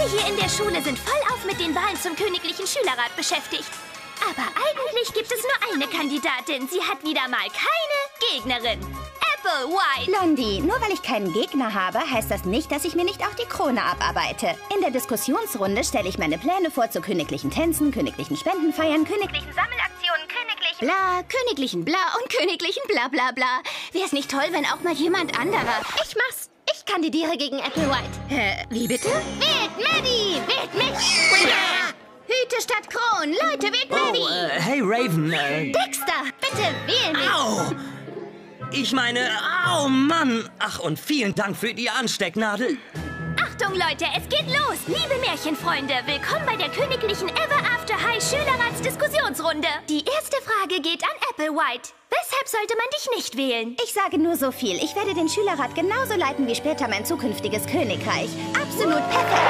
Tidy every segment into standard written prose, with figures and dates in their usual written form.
Alle hier in der Schule sind vollauf mit den Wahlen zum Königlichen Schülerrat beschäftigt. Aber eigentlich gibt es nur eine Kandidatin. Sie hat wieder mal keine Gegnerin. Applewhite. Blondie, nur weil ich keinen Gegner habe, heißt das nicht, dass ich mir nicht auch die Krone abarbeite. In der Diskussionsrunde stelle ich meine Pläne vor zu königlichen Tänzen, königlichen Spendenfeiern, königlichen Sammelaktionen, königlichen Bla, königlichen Bla und königlichen Bla Bla Bla. Wäre es nicht toll, wenn auch mal jemand anderer... Ich mach's. Ich kandidiere gegen Applewhite. Wie bitte? Wählt Maddie! Wählt mich! Ja. Hüte statt Kron! Leute, wählt Maddie! Hey Raven, Dexter, bitte wähl mich! Au! Ich meine, au Mann! Ach, und vielen Dank für die Anstecknadel. Achtung, Leute, es geht los! Liebe Märchenfreunde, willkommen bei der königlichen Ever After High Schülerrats-Diskussionsrunde. Die erste Frage geht an Applewhite. Weshalb sollte man dich nicht wählen? Ich sage nur so viel. Ich werde den Schülerrat genauso leiten wie später mein zukünftiges Königreich. Absolut perfekt.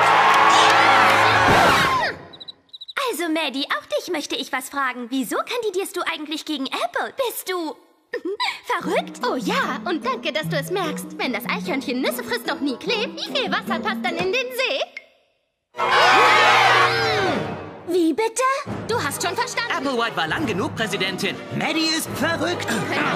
Also, Maddie, auch dich möchte ich was fragen. Wieso kandidierst du eigentlich gegen Apple? Bist du... verrückt? Oh ja, und danke, dass du es merkst. Wenn das Eichhörnchen Nüsse frisst, doch nie klebt, wie viel Wasser passt dann in den See? Wie bitte? Du hast schon verstanden. Applewhite war lang genug Präsidentin. Maddie ist verrückt.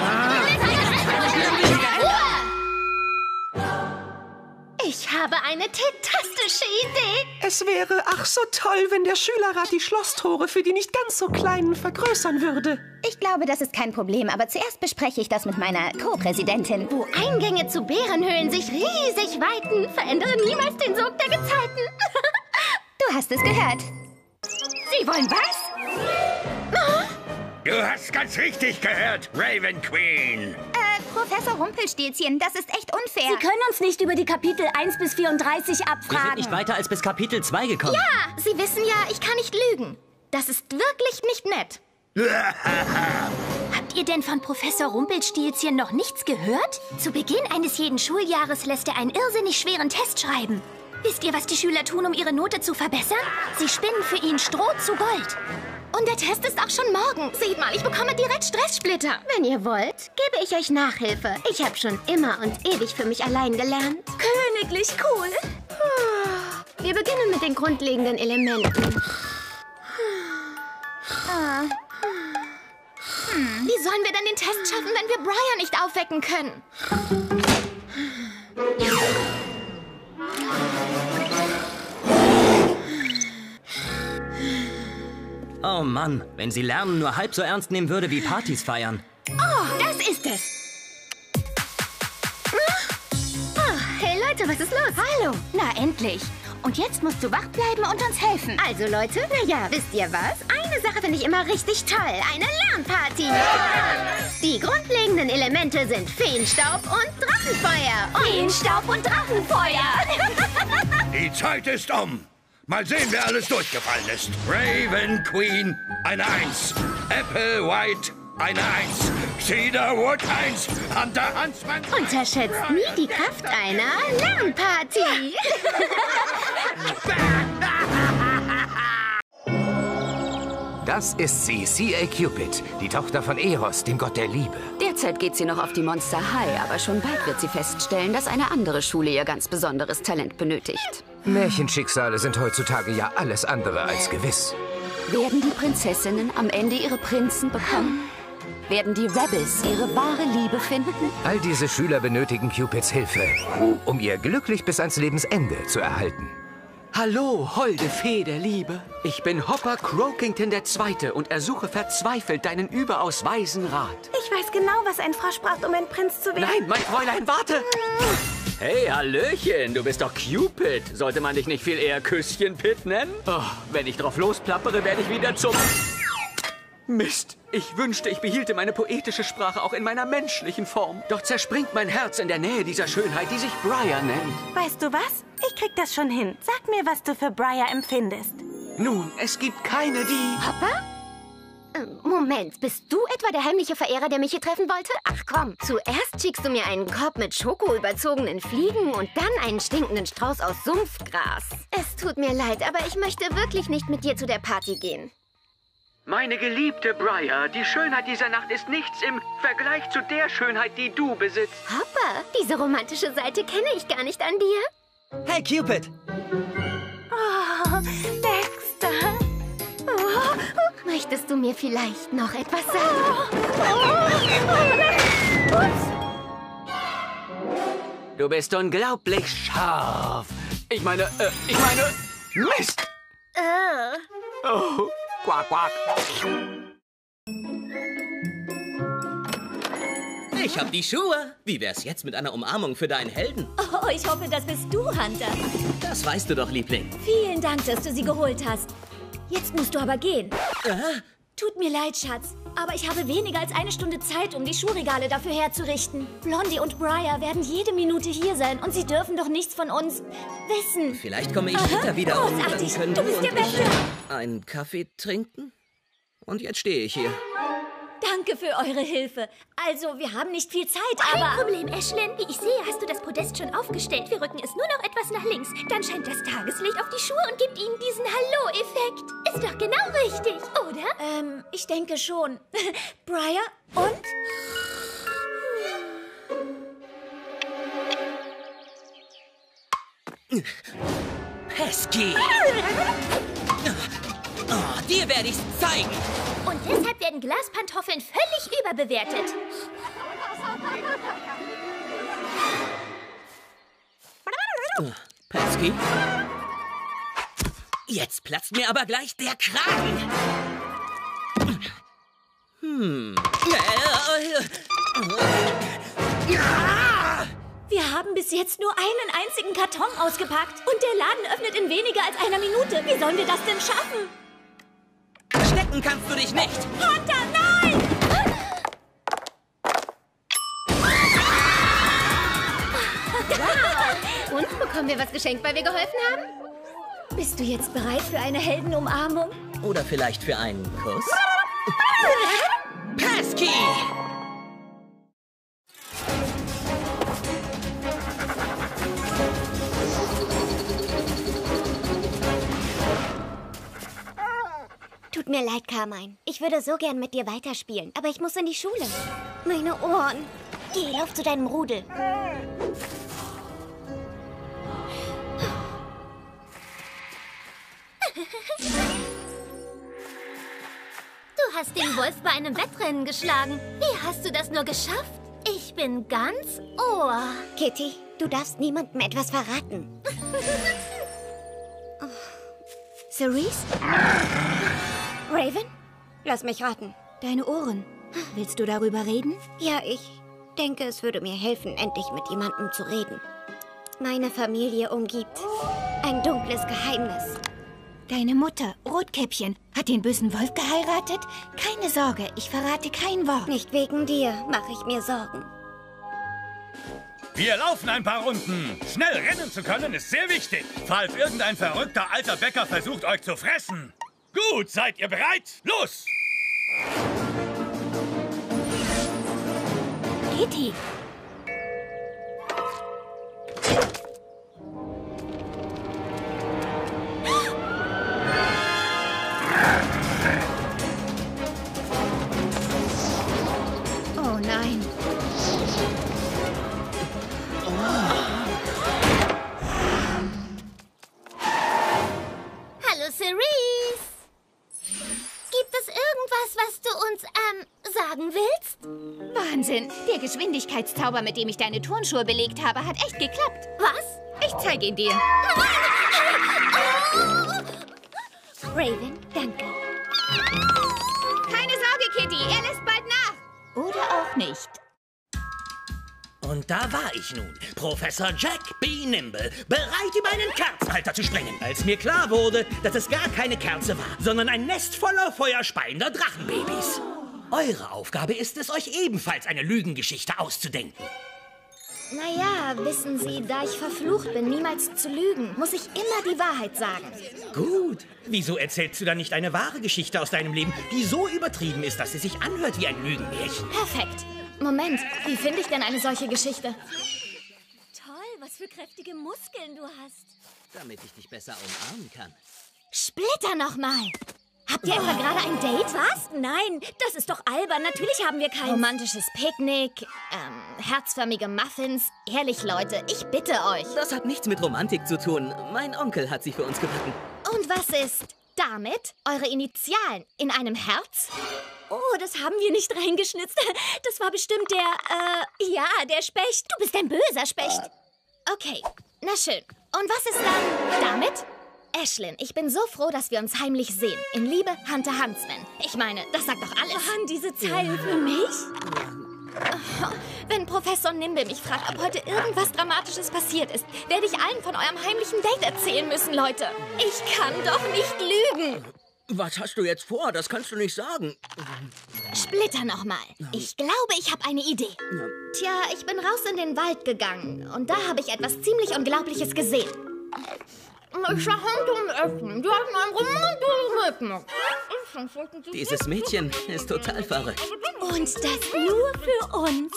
Ich habe eine fantastische Idee. Es wäre ach so toll, wenn der Schülerrat die Schlosstore für die nicht ganz so Kleinen vergrößern würde. Ich glaube, das ist kein Problem, aber zuerst bespreche ich das mit meiner Co-Präsidentin. Wo Eingänge zu Bärenhöhlen sich riesig weiten, verändere niemals den Sog der Gezeiten. Du hast es gehört. Sie wollen was? Du hast ganz richtig gehört, Raven Queen. Professor Rumpelstilzchen, das ist echt unfair. Sie können uns nicht über die Kapitel 1 bis 34 Wir sind abfragen. nicht weiter als bis Kapitel 2 gekommen. Ja, Sie wissen ja, ich kann nicht lügen. Das ist wirklich nicht nett. Habt ihr denn von Professor Rumpelstilzchen noch nichts gehört? Zu Beginn eines jeden Schuljahres lässt er einen irrsinnig schweren Test schreiben. Wisst ihr, was die Schüler tun, um ihre Note zu verbessern? Sie spinnen für ihn Stroh zu Gold. Und der Test ist auch schon morgen. Seht mal, ich bekomme direkt Stresssplitter. Wenn ihr wollt, gebe ich euch Nachhilfe. Ich habe schon immer und ewig für mich allein gelernt. Königlich cool. Wir beginnen mit den grundlegenden Elementen. Wie sollen wir denn den Test schaffen, wenn wir Briar nicht aufwecken können? Oh Mann, wenn sie Lernen nur halb so ernst nehmen würde wie Partys feiern. Oh, das ist es. Hey Leute, was ist los? Hallo. Na, endlich. Und jetzt musst du wach bleiben und uns helfen. Also Leute, naja, wisst ihr was? Eine Sache finde ich immer richtig toll. Eine Lernparty. Die grundlegenden Elemente sind Feenstaub und Drachenfeuer. Feenstaub und Drachenfeuer. Die Zeit ist um. Mal sehen, wer alles durchgefallen ist. Raven Queen, eine 1. Applewhite, eine 1. Cedarwood 1. Hunter Huntsman. Unterschätzt nie die Kraft einer Lernparty. Das ist sie, C.A. Cupid, die Tochter von Eros, dem Gott der Liebe. Derzeit geht sie noch auf die Monster High, aber schon bald wird sie feststellen, dass eine andere Schule ihr ganz besonderes Talent benötigt. Märchenschicksale sind heutzutage ja alles andere als gewiss. Werden die Prinzessinnen am Ende ihre Prinzen bekommen? Werden die Rebels ihre wahre Liebe finden? All diese Schüler benötigen Cupids Hilfe, um ihr glücklich bis ans Lebensende zu erhalten. Hallo, holde Fee der Liebe. Ich bin Hopper Croakington II. Und ersuche verzweifelt deinen überaus weisen Rat. Ich weiß genau, was ein Frosch braucht, um ein Prinz zu werden. Nein, mein Fräulein, warte! Hey, Hallöchen, du bist doch Cupid. Sollte man dich nicht viel eher Küsschen-Pit nennen? Oh, wenn ich drauf losplappere, werde ich wieder zum... Mist, ich wünschte, ich behielte meine poetische Sprache auch in meiner menschlichen Form. Doch zerspringt mein Herz in der Nähe dieser Schönheit, die sich Briar nennt. Weißt du was? Ich krieg das schon hin. Sag mir, was du für Briar empfindest. Nun, es gibt keine, die... Hopper? Moment, bist du etwa der heimliche Verehrer, der mich hier treffen wollte? Ach komm, zuerst schickst du mir einen Korb mit schokoüberzogenen Fliegen und dann einen stinkenden Strauß aus Sumpfgras. Es tut mir leid, aber ich möchte wirklich nicht mit dir zu der Party gehen. Meine geliebte Briar, die Schönheit dieser Nacht ist nichts im Vergleich zu der Schönheit, die du besitzt. Hopper, diese romantische Seite kenne ich gar nicht an dir. Hey Cupid! Oh, du mir vielleicht noch etwas sagen? Du bist unglaublich scharf. Ich meine... Mist! Oh, quack, quack. Ich hab die Schuhe. Wie wär's jetzt mit einer Umarmung für deinen Helden? Oh, ich hoffe, das bist du, Hunter. Das weißt du doch, Liebling. Vielen Dank, dass du sie geholt hast. Jetzt musst du aber gehen. Tut mir leid, Schatz. Aber ich habe weniger als eine Stunde Zeit, um die Schuhregale dafür herzurichten. Blondie und Briar werden jede Minute hier sein und sie dürfen doch nichts von uns wissen. Vielleicht komme ich später wieder und dann Großartig. können Du bist der Beste. einen Kaffee trinken. Und jetzt stehe ich hier. Danke für eure Hilfe. Also, wir haben nicht viel Zeit, Kein aber... Problem, Ashlyn. Wie ich sehe, hast du das Podest schon aufgestellt. Wir rücken es nur noch etwas nach links. Dann scheint das Tageslicht auf die Schuhe und gibt ihnen diesen Hallo-Effekt. Ist doch genau richtig, oder? Ich denke schon. Briar und... Pesky! Oh, dir werde ich's zeigen. Und deshalb werden Glaspantoffeln völlig überbewertet. Pesky? Jetzt platzt mir aber gleich der Kragen. Wir haben bis jetzt nur einen einzigen Karton ausgepackt. Und der Laden öffnet in weniger als einer Minute. Wie sollen wir das denn schaffen? Verstecken kannst du dich nicht. Hunter, nein! Und bekommen wir was geschenkt, weil wir geholfen haben? Bist du jetzt bereit für eine Heldenumarmung? Oder vielleicht für einen Kuss? Pesky! Tut mir leid, Carmine. Ich würde so gern mit dir weiterspielen, aber ich muss in die Schule. Meine Ohren. Geh, lauf zu deinem Rudel. Du hast den Wolf bei einem Wettrennen geschlagen. Wie hast du das nur geschafft? Ich bin ganz Ohr. Kitty, du darfst niemandem etwas verraten. Cerise? Raven? Lass mich raten. Deine Ohren. Willst du darüber reden? Ja, ich denke, es würde mir helfen, endlich mit jemandem zu reden. Meine Familie umgibt ein dunkles Geheimnis. Deine Mutter, Rotkäppchen, hat den bösen Wolf geheiratet? Keine Sorge, ich verrate kein Wort. Nicht wegen dir mache ich mir Sorgen. Wir laufen ein paar Runden. Schnell rennen zu können, ist sehr wichtig. Falls irgendein verrückter alter Bäcker versucht, euch zu fressen. Gut, seid ihr bereit? Los! Kitty! Oh nein. Hallo, Cerise. Gibt es irgendwas, was du uns, sagen willst? Wahnsinn! Der Geschwindigkeitszauber, mit dem ich deine Turnschuhe belegt habe, hat echt geklappt. Was? Ich zeige ihn dir. Raven, danke. Keine Sorge, Kitty, er lässt bald nach. Oder auch nicht. Und da war ich nun, Professor Jack B. Nimble, bereit, über einen Kerzenhalter zu springen, als mir klar wurde, dass es gar keine Kerze war, sondern ein Nest voller feuerspeiender Drachenbabys. Eure Aufgabe ist es, euch ebenfalls eine Lügengeschichte auszudenken. Naja, wissen Sie, da ich verflucht bin, niemals zu lügen, muss ich immer die Wahrheit sagen. Gut. Wieso erzählst du dann nicht eine wahre Geschichte aus deinem Leben, die so übertrieben ist, dass sie sich anhört wie ein Lügenmärchen? Perfekt. Moment, wie finde ich denn eine solche Geschichte? Toll, was für kräftige Muskeln du hast. Damit ich dich besser umarmen kann. Splitter nochmal! Habt ihr etwa gerade ein Date? Was? Nein, das ist doch albern. Natürlich haben wir kein romantisches Picknick, herzförmige Muffins. Ehrlich, Leute, ich bitte euch. Das hat nichts mit Romantik zu tun. Mein Onkel hat sie für uns gebacken. Und was ist damit eure Initialen in einem Herz? Oh, das haben wir nicht reingeschnitzt. Das war bestimmt der Specht. Du bist ein böser Specht. Okay, na schön. Und was ist dann damit? Ashlyn, ich bin so froh, dass wir uns heimlich sehen. In Liebe, Hunter Huntsman. Ich meine, das sagt doch alles. Waren diese Zeilen für mich? Wenn Professor Nimble mich fragt, ob heute irgendwas Dramatisches passiert ist, werde ich allen von eurem heimlichen Date erzählen müssen, Leute. Ich kann doch nicht lügen. Was hast du jetzt vor? Das kannst du nicht sagen. Splitter nochmal. Ich glaube, ich habe eine Idee. Tja, ich bin raus in den Wald gegangen und da habe ich etwas ziemlich Unglaubliches gesehen. Dieses Mädchen ist total verrückt. Und das nur für uns.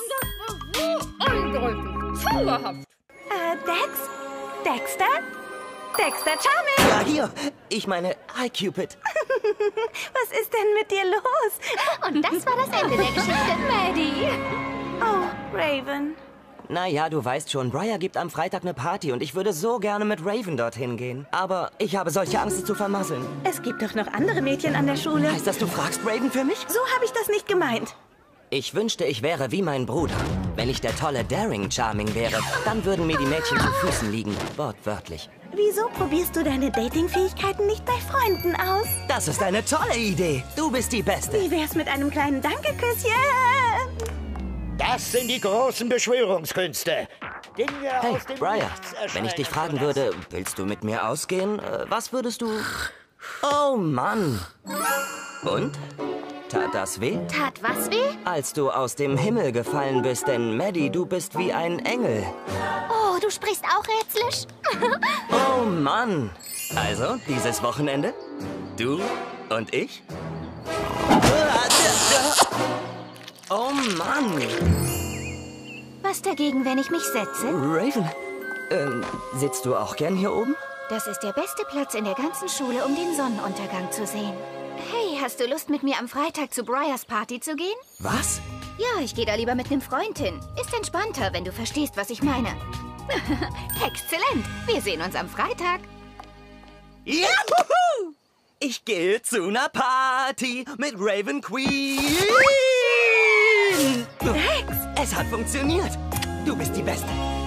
Zauberhaft. Dexter? Dexter Charming? Ja, hier. Ich meine, hi, Cupid. Was ist denn mit dir los? Und das war das Ende der Geschichte, Maddie. Oh, Raven. Naja, du weißt schon, Briar gibt am Freitag eine Party und ich würde so gerne mit Raven dorthin gehen. Aber ich habe solche Angst, sie zu vermasseln. Es gibt doch noch andere Mädchen an der Schule. Heißt das, du fragst Raven für mich? So habe ich das nicht gemeint. Ich wünschte, ich wäre wie mein Bruder. Wenn ich der tolle Daring Charming wäre, dann würden mir die Mädchen zu Füßen liegen. Wortwörtlich. Wieso probierst du deine Dating-Fähigkeiten nicht bei Freunden aus? Das ist eine tolle Idee. Du bist die Beste. Wie wär's mit einem kleinen Danke-Küsschen? Das sind die großen Beschwörungskünste. Dinge Hey, aus dem Briar, Nichts wenn ich dich erscheinen fragen zu lassen. würde, willst du mit mir ausgehen? Was würdest du... Oh, Mann. Und? Tat das weh? Tat was weh? Als du aus dem Himmel gefallen bist, denn Maddie, du bist wie ein Engel. Oh, du sprichst auch Rätslisch? Oh, Mann. Also, dieses Wochenende? Du und ich? Oh, Mann. Was dagegen, wenn ich mich setze? Raven, sitzt du auch gern hier oben? Das ist der beste Platz in der ganzen Schule, um den Sonnenuntergang zu sehen. Hey, hast du Lust, mit mir am Freitag zu Briars Party zu gehen? Was? Ja, ich gehe da lieber mit einem Freund hin. Ist entspannter, wenn du verstehst, was ich meine. Exzellent. Wir sehen uns am Freitag. Juhu! Ich gehe zu einer Party mit Raven Queen. Rex! Es hat funktioniert. Du bist die Beste.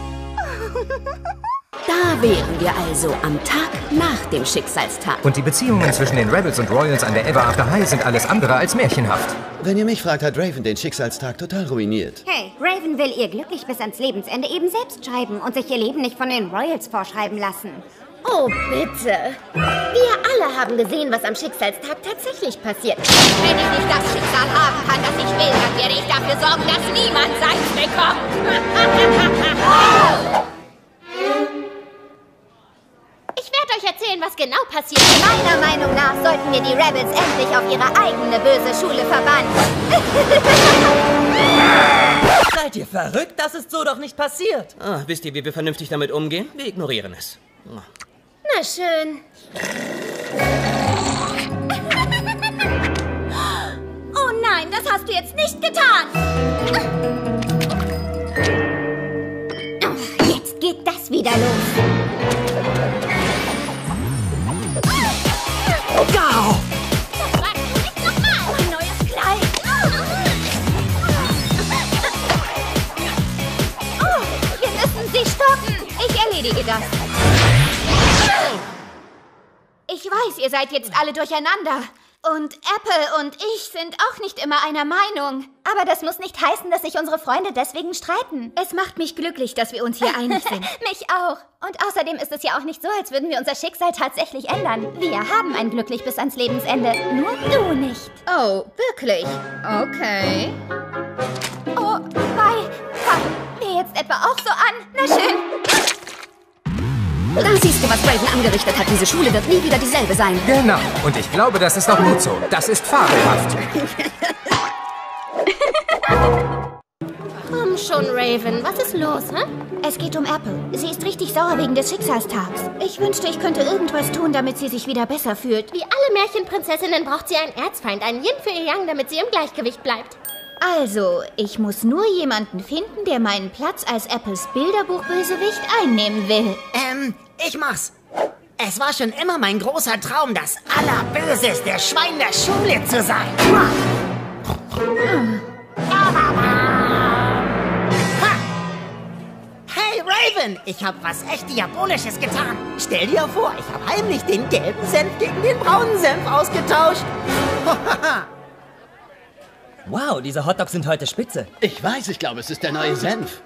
Da wären wir also am Tag nach dem Schicksalstag. Und die Beziehungen zwischen den Rebels und Royals an der Ever After High sind alles andere als märchenhaft. Wenn ihr mich fragt, hat Raven den Schicksalstag total ruiniert. Hey, Raven will ihr glücklich bis ans Lebensende eben selbst schreiben und sich ihr Leben nicht von den Royals vorschreiben lassen. Oh, bitte. Wir alle haben gesehen, was am Schicksalstag tatsächlich passiert. Wenn ich nicht das Schicksal haben kann, das ich will, dann werde ich dafür sorgen, dass niemand seins bekommt. Ich werde euch erzählen, was genau passiert. Meiner Meinung nach sollten wir die Rebels endlich auf ihre eigene böse Schule verbannen. Seid ihr verrückt? Das ist so doch nicht passiert. Wisst ihr, wie wir vernünftig damit umgehen? Wir ignorieren es. Na schön. Oh nein, das hast du jetzt nicht getan. Jetzt geht das wieder los. Gau! Das wagst du nicht nochmal. Mein neues Kleid. Oh, wir müssen sie stoppen. Ich erledige das. Ich weiß, ihr seid jetzt alle durcheinander. Und Apple und ich sind auch nicht immer einer Meinung. Aber das muss nicht heißen, dass sich unsere Freunde deswegen streiten. Es macht mich glücklich, dass wir uns hier einig sind. Mich auch. Und außerdem ist es ja auch nicht so, als würden wir unser Schicksal tatsächlich ändern. Wir haben ein Glücklich bis ans Lebensende. Nur du nicht. Oh, wirklich? Okay. Oh, fangen wir jetzt etwa auch so an? Na schön. Da siehst du, was Raven angerichtet hat. Diese Schule wird nie wieder dieselbe sein. Genau. Und ich glaube, das ist auch gut so. Das ist fabelhaft. Komm schon, Raven. Was ist los, hä? Es geht um Apple. Sie ist richtig sauer wegen des Schicksalstags. Ich wünschte, ich könnte irgendwas tun, damit sie sich wieder besser fühlt. Wie alle Märchenprinzessinnen braucht sie einen Erzfeind, einen Yin für ihr Yang, damit sie im Gleichgewicht bleibt. Also, ich muss nur jemanden finden, der meinen Platz als Apples Bilderbuchbösewicht einnehmen will. Ich mach's. Es war schon immer mein großer Traum, das allerböseste Schwein der Schule zu sein. Hey Raven, ich habe was echt Diabolisches getan. Stell dir vor, ich habe heimlich den gelben Senf gegen den braunen Senf ausgetauscht. Wow, diese Hotdogs sind heute spitze. Ich weiß, ich glaube, es ist der neue Senf.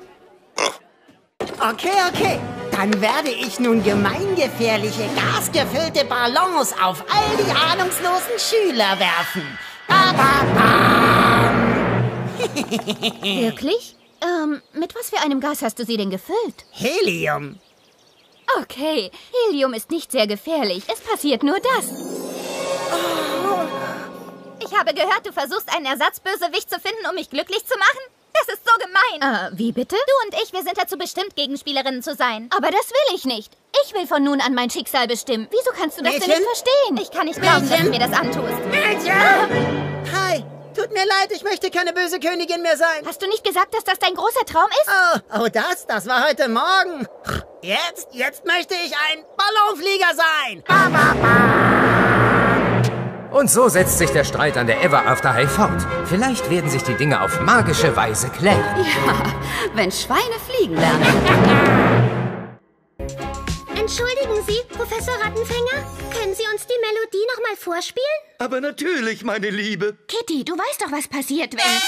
Okay. Dann werde ich nun gemeingefährliche, gasgefüllte Ballons auf all die ahnungslosen Schüler werfen. Wirklich? Mit was für einem Gas hast du sie denn gefüllt? Helium. Okay, Helium ist nicht sehr gefährlich. Es passiert nur das. Ich habe gehört, du versuchst, einen Ersatzbösewicht zu finden, um mich glücklich zu machen? Das ist so gemein. Wie bitte? Du und ich, wir sind dazu bestimmt, Gegenspielerinnen zu sein. Aber das will ich nicht. Ich will von nun an mein Schicksal bestimmen. Wieso kannst du das denn nicht verstehen? Ich kann nicht glauben, dass du mir das antust. Hi, tut mir leid, ich möchte keine böse Königin mehr sein. Hast du nicht gesagt, dass das dein großer Traum ist? Oh, das war heute Morgen. Jetzt möchte ich ein Ballonflieger sein. Und so setzt sich der Streit an der Ever After High fort. Vielleicht werden sich die Dinge auf magische Weise klären. Ja, wenn Schweine fliegen lernen. Entschuldigen Sie, Professor Rattenfänger? Können Sie uns die Melodie noch mal vorspielen? Aber natürlich, meine Liebe. Kitty, du weißt doch, was passiert, wenn...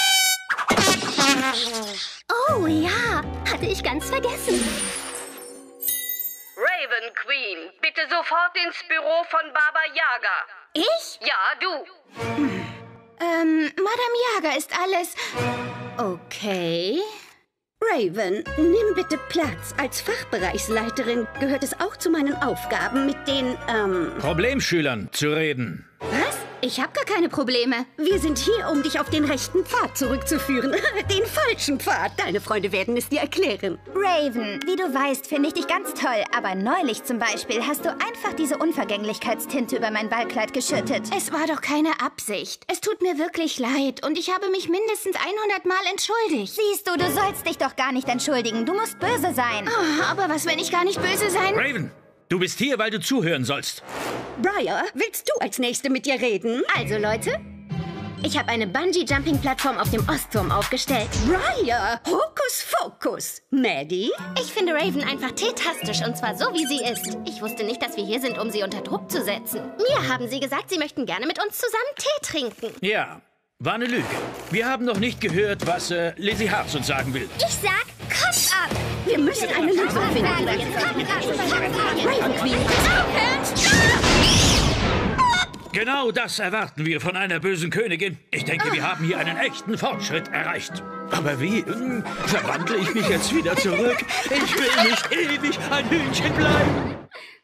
Oh ja, hatte ich ganz vergessen. Raven Queen, bitte sofort ins Büro von Baba Yaga. Ich? Ja, du. Madame Yaga ist alles... Okay. Raven, nimm bitte Platz. Als Fachbereichsleiterin gehört es auch zu meinen Aufgaben, mit den, Problemschülern zu reden. Was? Ich habe gar keine Probleme. Wir sind hier, um dich auf den rechten Pfad zurückzuführen. Den falschen Pfad. Deine Freunde werden es dir erklären. Raven, wie du weißt, finde ich dich ganz toll. Aber neulich zum Beispiel hast du einfach diese Unvergänglichkeitstinte über mein Ballkleid geschüttet. Es war doch keine Absicht. Es tut mir wirklich leid und ich habe mich mindestens 100 Mal entschuldigt. Siehst du, du sollst dich doch gar nicht entschuldigen. Du musst böse sein. Oh, aber was, wenn ich gar nicht böse sein... Raven, du bist hier, weil du zuhören sollst. Briar, willst du als Nächste mit dir reden? Also, Leute, ich habe eine Bungee-Jumping-Plattform auf dem Ostturm aufgestellt. Briar, Hokus Fokus. Maddie? Ich finde Raven einfach teetastisch und zwar so, wie sie ist. Ich wusste nicht, dass wir hier sind, um sie unter Druck zu setzen. Mir haben sie gesagt, sie möchten gerne mit uns zusammen Tee trinken. Ja, war eine Lüge. Wir haben noch nicht gehört, was Lizzie Harz uns sagen will. Ich sag, Kopf ab! Wir müssen eine Lösung finden. Raven Queen. Genau das erwarten wir von einer bösen Königin. Ich denke, wir haben hier einen echten Fortschritt erreicht. Aber wie verwandle ich mich jetzt wieder zurück? Ich will nicht ewig ein Hühnchen bleiben.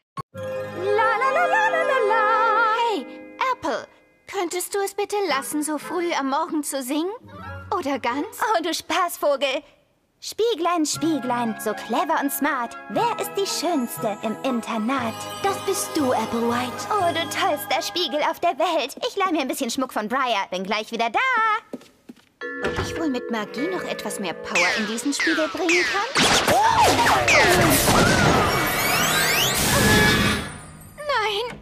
Hey, Apple, könntest du es bitte lassen, so früh am Morgen zu singen? Oder ganz? Oh, du Spaßvogel. Spieglein, Spieglein, so clever und smart. Wer ist die Schönste im Internat? Das bist du, Applewhite. Oh, du tollster Spiegel auf der Welt. Ich leih mir ein bisschen Schmuck von Briar. Bin gleich wieder da. Ob ich wohl mit Magie noch etwas mehr Power in diesen Spiegel bringen kann? Nein.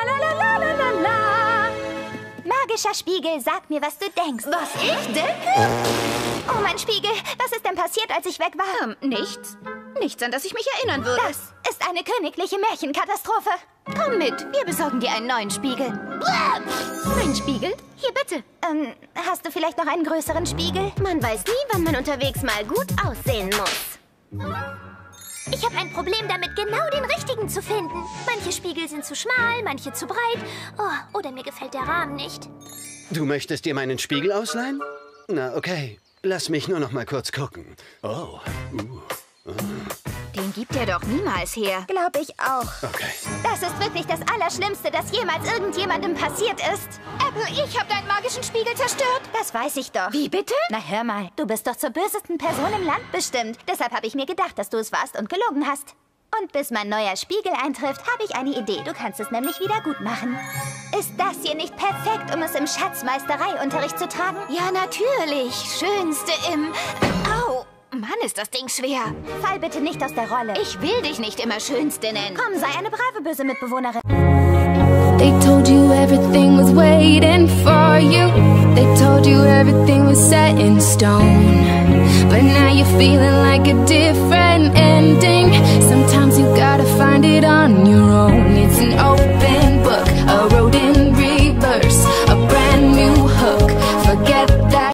Magischer Spiegel, sag mir, was du denkst. Was ich denke? Oh, mein Spiegel, was ist denn passiert, als ich weg war? Nichts. Nichts, an das ich mich erinnern würde. Das ist eine königliche Märchenkatastrophe. Komm mit, wir besorgen dir einen neuen Spiegel. Ein Spiegel? Hier, bitte. Hast du vielleicht noch einen größeren Spiegel? Man weiß nie, wann man unterwegs mal gut aussehen muss. Ich habe ein Problem damit, genau den richtigen zu finden. Manche Spiegel sind zu schmal, manche zu breit. Oh, oder mir gefällt der Rahmen nicht. Du möchtest dir meinen Spiegel ausleihen? Na, okay. Lass mich nur noch mal kurz gucken. Oh. Den gibt er doch niemals her. Glaube ich auch. Okay. Das ist wirklich das Allerschlimmste, das jemals irgendjemandem passiert ist. Apple, ich habe deinen magischen Spiegel zerstört. Das weiß ich doch. Wie bitte? Na hör mal, du bist doch zur bösesten Person im Land bestimmt. Deshalb habe ich mir gedacht, dass du es warst und gelogen hast. Und bis mein neuer Spiegel eintrifft, habe ich eine Idee. Du kannst es nämlich wieder gut machen. Ist das hier nicht perfekt, um es im Schatzmeistereiunterricht zu tragen? Ja, natürlich. Schönste im... Au! Mann, ist das Ding schwer. Fall bitte nicht aus der Rolle. Ich will dich nicht immer Schönste nennen. Komm, sei eine brave, böse Mitbewohnerin. They told you everything was waiting for you. They told you everything was set in stone. But now you're feeling like a different